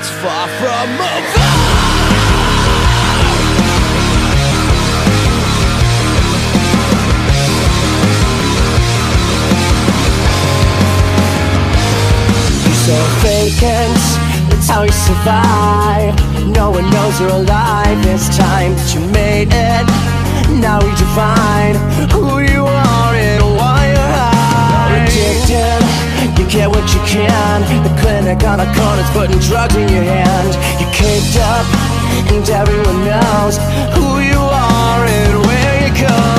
it's far from over. So vacant, that's how you survive. No one knows you're alive. It's time that you made it. Now we define who you are and why you're high. Addicted, you get what you can. The clinic on the corner's putting drugs in your hand. You caked up, and everyone knows who you are and where you go.